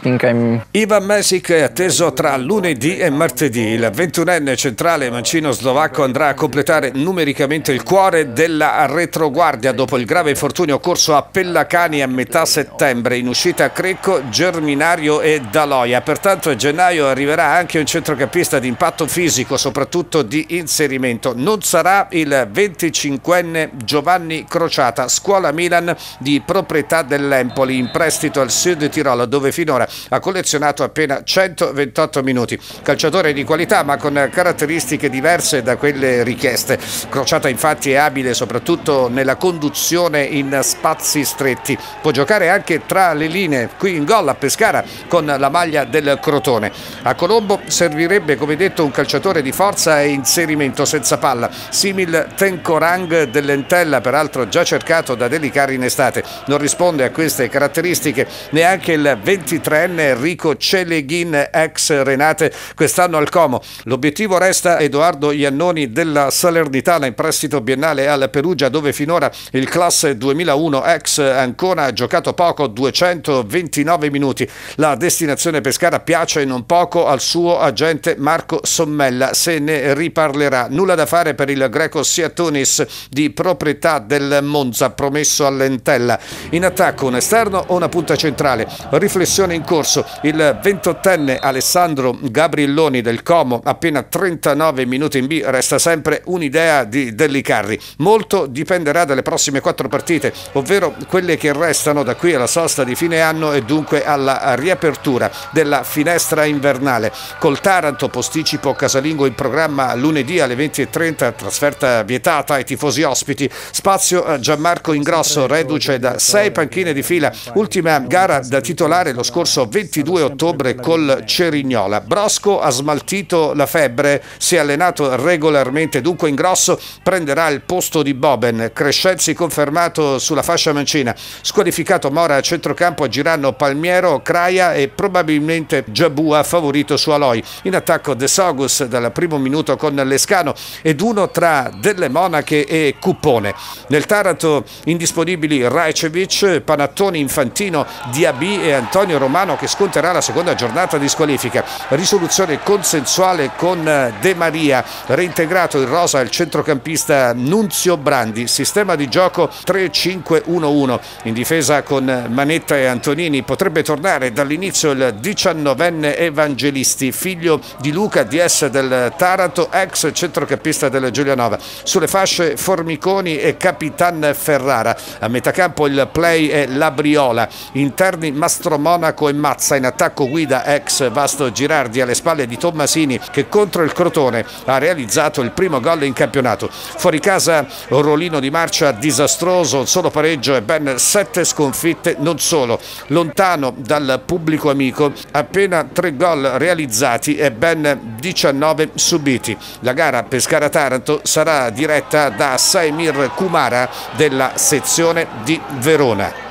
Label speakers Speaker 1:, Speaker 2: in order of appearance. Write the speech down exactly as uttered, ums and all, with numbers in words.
Speaker 1: think I'm...
Speaker 2: Ivan Mesic è atteso tra lunedì e martedì. Il ventunenne centrale mancino-slovacco andrà a completare numericamente il cuore della retroguardia dopo il grave infortunio occorso a Pellacani a metà settembre. In uscita Crecco, Germinario e Daloia. Pertanto a gennaio arriverà anche un centrocampista di impatto fisico, soprattutto di inserimento. Non sarà il venticinquenne Giovanni Crociata, scuola Milan di proprietà dell'Empoli, in prestito al Sud Tirolo, dove finora ha collezionato appena centoventotto minuti. Calciatore di qualità ma con caratteristiche diverse da quelle richieste. Crociata infatti è abile soprattutto nella conduzione in spazi stretti. Può giocare anche tra le linee, qui in gol a Pescara con la maglia del Crotone. A Colombo servirebbe, come detto, un calciatore di forza e inserimento senza palla, simil Tenkorang dell'Entella, peraltro già cercato da Delicari in estate. Non risponde a queste caratteristiche neanche il ventitreenne Enrico Celeghin, ex Renate, quest'anno al Como. L'obiettivo resta Edoardo Iannoni della Salernitana, in prestito biennale al Perugia, dove finora il classe duemilauno ex Ancona ha giocato poco, duecentoventinove minuti. La destinazione Pescara piace non poco al suo agente Marco Sommella, se ne riparlerà. Nulla da fare per il greco Siatonis, di proprietà del Monza, promesso all'Entella. In attacco un esterno o una punta centrale? Riflessione in corso. Il ventottenne Alessandro Gabrielloni del Como, appena trentanove minuti in B, resta sempre un'idea di Dellicarri. Molto dipenderà dalle prossime quattro partite, ovvero quelle che restano da qui alla sosta di fine anno e dunque alla riapertura della finestra invernale. Col Taranto posticipo casalingo in programma lunedì alle venti e trenta, trasferta vietata ai tifosi ospiti. Spazio a Gianmarco Ingrosso, reduce da sei panchine di fila, ultima gara da titolare lo scorso ventidue ottobre col Cerignola. Brosco ha smaltito la febbre, si è allenato regolarmente, dunque Ingrosso prenderà il posto di Boben. Crescenzi confermato sulla fascia mancina, squalificato Mora a centrocampo, aggiranno Palmiero, Craia e probabilmente Giabua favorito su Aloi. In attacco De Sogus dal primo minuto con Lescano ed uno tra Delle Monache e Cuppone. Nel Taranto indisponibili Rajcevic, Panattoni, Infantino, Diaby e Antonio Romano, che sconterà la seconda giornata di squalifica. Risoluzione consensuale con De Maria, reintegrato in rosa il centrocampista Nunzio Brandi. Sistema di gioco tre cinque uno uno, in difesa con Manetta e Antonini. Potrebbe tornare dall'inizio il diciannovenne Evangelisti, figlio di Luca D S del Taranto, ex centrocampista del Giulianova. Sulle fasce Formiconi e Capitan Ferrara. A metà campo il play è Labriola, interni Mastro Monaco e Mazza. In attacco guida ex Vasto Girardi, alle spalle di Tommasini, che contro il Crotone ha realizzato il primo gol in campionato. Fuori casa Rolino di marcia disastroso, solo pareggio e ben sette sconfitte. Non solo, lontano dal pubblico amico, appena tre gol realizzati e ben diciannove subiti. La gara Pescara-Taranto sarà diretta da Saimir Kumara della sezione di Verona.